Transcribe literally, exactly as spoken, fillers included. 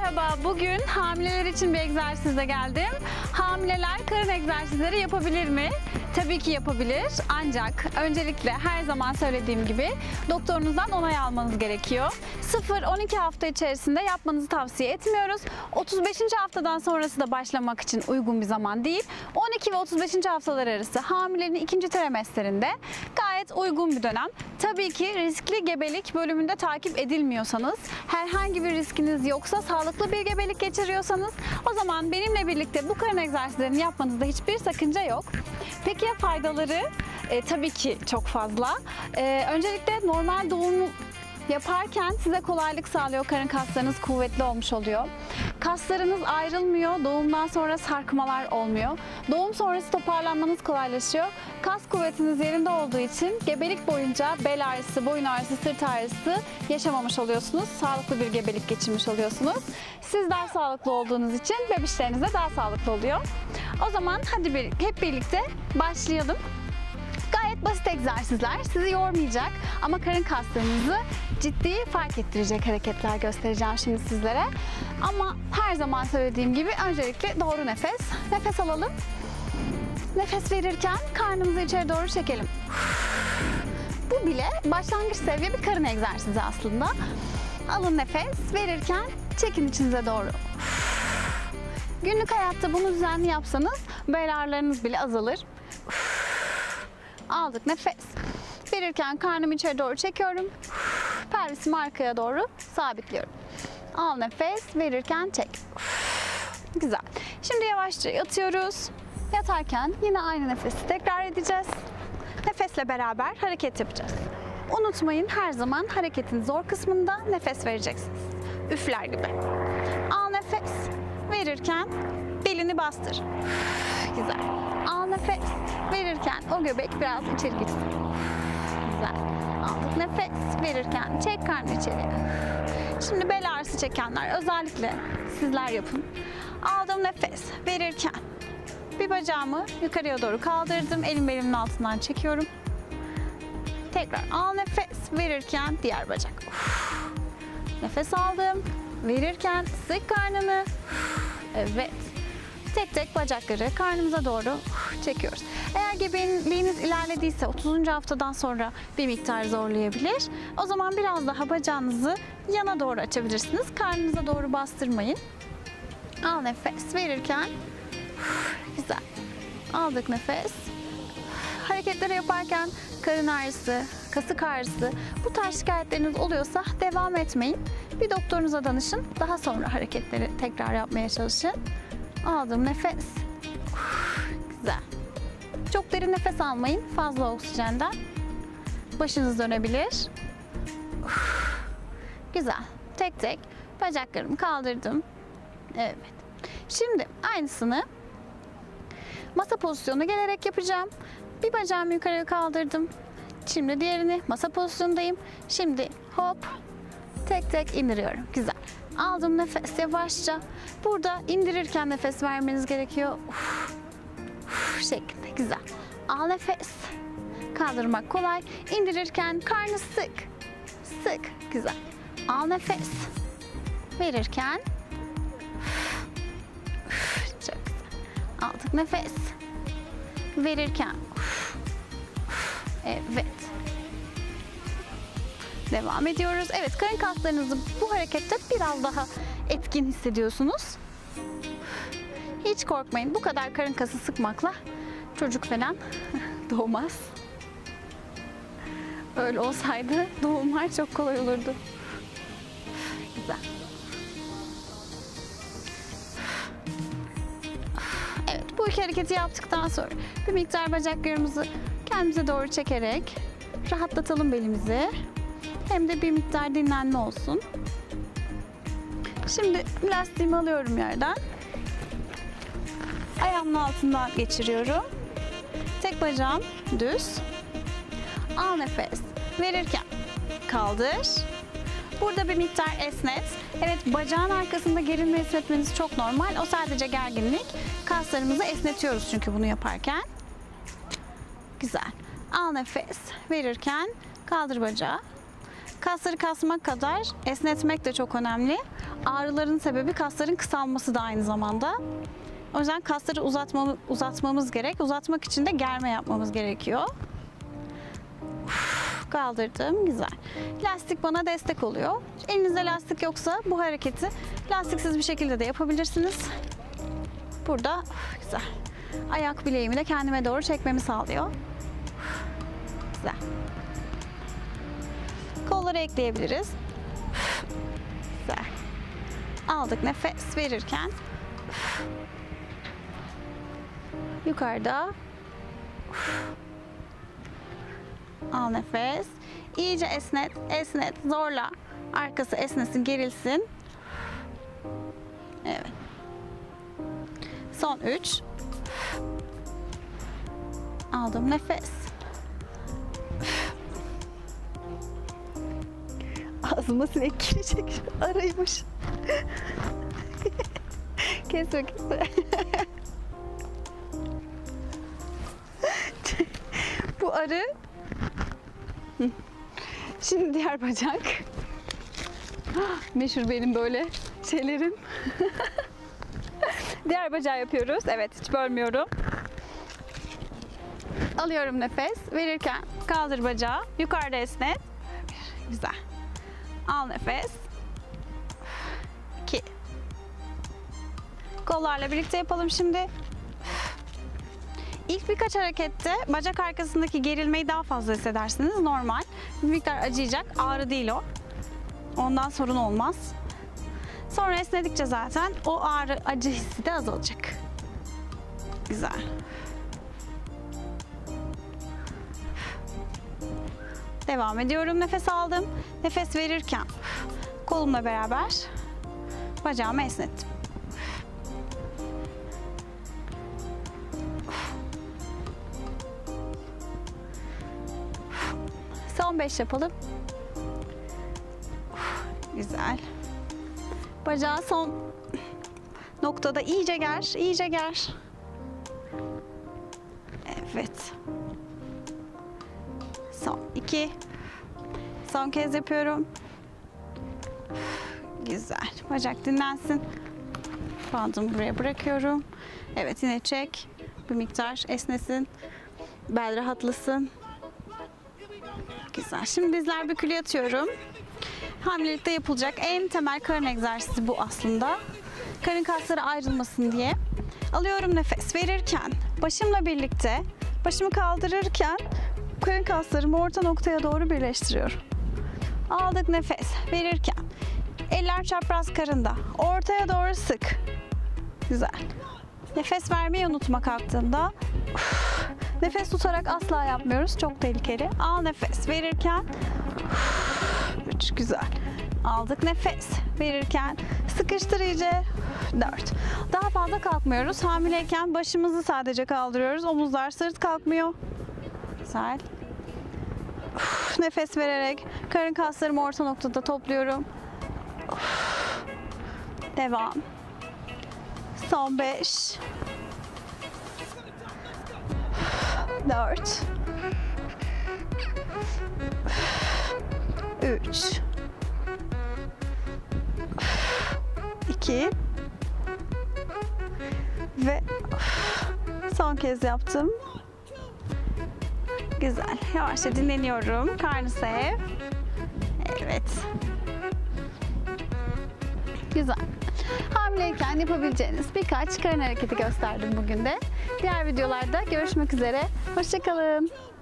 Merhaba, bugün hamileler için bir egzersizle geldim. Hamileler karın egzersizleri yapabilir mi? Tabii ki yapabilir, ancak öncelikle her zaman söylediğim gibi doktorunuzdan onay almanız gerekiyor. sıfır on iki hafta içerisinde yapmanızı tavsiye etmiyoruz. otuz beşinci haftadan sonrası da başlamak için uygun bir zaman değil. on iki ve otuz beşinci haftalar arası hamilenin ikinci trimestlerinde gayet uygun bir dönem. Tabii ki riskli gebelik bölümünde takip edilmiyorsanız, herhangi bir riskiniz yoksa, sağlıklı bir gebelik geçiriyorsanız o zaman benimle birlikte bu karın egzersizlerini yapmanızda hiçbir sakınca yok. Peki ya faydaları? E, tabii ki çok fazla. E, öncelikle normal doğum yaparken size kolaylık sağlıyor. Karın kaslarınız kuvvetli olmuş oluyor. Kaslarınız ayrılmıyor. Doğumdan sonra sarkmalar olmuyor. Doğum sonrası toparlanmanız kolaylaşıyor. Kas kuvvetiniz yerinde olduğu için gebelik boyunca bel ağrısı, boyun ağrısı, sırt ağrısı yaşamamış oluyorsunuz. Sağlıklı bir gebelik geçirmiş oluyorsunuz. Sizler sağlıklı olduğunuz için bebişleriniz de daha sağlıklı oluyor. O zaman hadi bir, hep birlikte başlayalım. Gayet basit egzersizler, sizi yormayacak ama karın kaslarınızı ciddi fark ettirecek hareketler göstereceğim şimdi sizlere. Ama her zaman söylediğim gibi öncelikle doğru nefes. Nefes alalım. Nefes verirken karnımızı içeri doğru çekelim. Bu bile başlangıç seviye bir karın egzersizi aslında. Alın nefes, verirken çekin içinize doğru. Günlük hayatta bunu düzenli yapsanız bel ağrılarınız bile azalır. Aldık nefes. Verirken karnımı içeri doğru çekiyorum. Pelvisimi arkaya doğru sabitliyorum. Al nefes. Verirken çek. Güzel. Şimdi yavaşça yatıyoruz. Yatarken yine aynı nefesi tekrar edeceğiz. Nefesle beraber hareket yapacağız. Unutmayın, her zaman hareketin zor kısmında nefes vereceksiniz. Üfler gibi. Al nefes. Verirken belini bastır. Güzel. Al nefes. Verirken o göbek biraz içeri gitsin. Güzel. Aldık nefes. Verirken çek karnı içeri. Şimdi bel ağrısı çekenler özellikle sizler yapın. Aldım nefes. Verirken bir bacağımı yukarıya doğru kaldırdım. Elim belimin altından çekiyorum. Tekrar al nefes. Verirken diğer bacak. Nefes aldım. Verirken sık karnını. Evet. Tek tek bacakları karnımıza doğru çekiyoruz. Eğer gebeliğiniz ilerlediyse otuzuncu haftadan sonra bir miktar zorlayabilir. O zaman biraz daha bacağınızı yana doğru açabilirsiniz. Karnınıza doğru bastırmayın. Al nefes. Verirken güzel. Aldık nefes. Hareketleri yaparken karın ağrısı, kasık ağrısı, bu tarz şikayetleriniz oluyorsa devam etmeyin. Bir doktorunuza danışın. Daha sonra hareketleri tekrar yapmaya çalışın. Aldım nefes. Güzel. Çok derin nefes almayın. Fazla oksijenden. Başınız dönebilir. Güzel. Tek tek bacaklarımı kaldırdım. Evet. Şimdi aynısını masa pozisyonuna gelerek yapacağım. Bir bacağımı yukarıya kaldırdım. Şimdi diğerini masa pozisyondayım. Şimdi hop. Tek tek indiriyorum. Güzel. Aldım nefes yavaşça. Burada indirirken nefes vermeniz gerekiyor. Uf, uf, şeklinde. Güzel. Al nefes. Kaldırmak kolay. İndirirken karnı sık. Sık. Güzel. Al nefes. Verirken uf, uf, çok güzel. Aldık nefes. Verirken uf, uf, evet. Devam ediyoruz. Evet, karın kaslarınızı bu harekette biraz daha etkin hissediyorsunuz. Hiç korkmayın. Bu kadar karın kası sıkmakla çocuk falan doğmaz. Öyle olsaydı doğumlar çok kolay olurdu. Güzel. Evet, bu iki hareketi yaptıktan sonra bir miktar bacaklarımızı kendimize doğru çekerek rahatlatalım belimizi. Hem de bir miktar dinlenme olsun. Şimdi lastiğimi alıyorum yerden. Ayağımın altından geçiriyorum. Tek bacağım düz. Al nefes. Verirken kaldır. Burada bir miktar esnet. Evet, bacağın arkasında gerilme esnetmeniz çok normal. O sadece gerginlik. Kaslarımızı esnetiyoruz çünkü bunu yaparken. Güzel. Al nefes. Verirken kaldır bacağı. Kasları kasmak kadar esnetmek de çok önemli. ağrıların sebebi kasların kısalması da aynı zamanda. O yüzden kasları uzatmamız, uzatmamız gerek. Uzatmak için de germe yapmamız gerekiyor. Uf, kaldırdım. Güzel. Lastik bana destek oluyor. Elinizde lastik yoksa bu hareketi lastiksiz bir şekilde de yapabilirsiniz. Burada uf, güzel. Ayak bileğimi de kendime doğru çekmemi sağlıyor. Uf, güzel. Kolları ekleyebiliriz. Uf, güzel. Aldık, nefes verirken uf, yukarıda uf, al nefes. İyice esnet, esnet, zorla. Arkası esnesin, gerilsin. Evet. Son üç. Aldım nefes. Ağzıma sinek girecek. Araymış. Kesme kesme. Bu arı. Şimdi diğer bacak. Meşhur benim böyle şeylerim. Diğer bacağı yapıyoruz. Evet, hiç bölmüyorum. Alıyorum nefes. Verirken kaldır bacağı. Yukarıda esnet. Güzel. Al nefes. iki. Kollarla birlikte yapalım şimdi. İlk birkaç harekette bacak arkasındaki gerilmeyi daha fazla hissedersiniz. Normal. Bir miktar acıyacak. Ağrı değil o. Ondan sorun olmaz. Sonra esnedikçe zaten o ağrı, acı hissi de azalacak. Güzel. Devam ediyorum. Nefes aldım. Nefes verirken kolumla beraber bacağımı esnettim. Son beş yapalım. Güzel. Bacağı son noktada iyice ger, iyice ger. Evet. Son iki. Son kez yapıyorum. Güzel. Bacak dinlensin. Bandımı buraya bırakıyorum. Evet, yine çek. Bir miktar esnesin. Bel rahatlasın. Güzel. Şimdi dizler bükülü yatıyorum. Hamilelikte yapılacak en temel karın egzersizi bu aslında. Karın kasları ayrılmasın diye. Alıyorum nefes. Verirken başımla birlikte, başımı kaldırırken karın kaslarımı orta noktaya doğru birleştiriyorum. Aldık nefes. Verirken eller çapraz karında. Ortaya doğru sık. Güzel. Nefes vermeyi unutma kalktığımda. Uf, nefes tutarak asla yapmıyoruz. Çok tehlikeli. Al nefes. Verirken üç. Güzel. Aldık nefes. Verirken sıkıştır iyice. dört. Daha fazla kalkmıyoruz. Hamileyken başımızı sadece kaldırıyoruz. Omuzlar, sırt kalkmıyor. Güzel. Uf, nefes vererek karın kaslarımı orta noktada topluyorum. Uf. Devam. Son beş. dört. üç. iki. Ve son kez yaptım. Güzel. Yavaşça dinleniyorum. Karnı sev. Evet. Güzel. Hamileyken yapabileceğiniz birkaç karın hareketi gösterdim bugün de. Diğer videolarda görüşmek üzere. Hoşça kalın.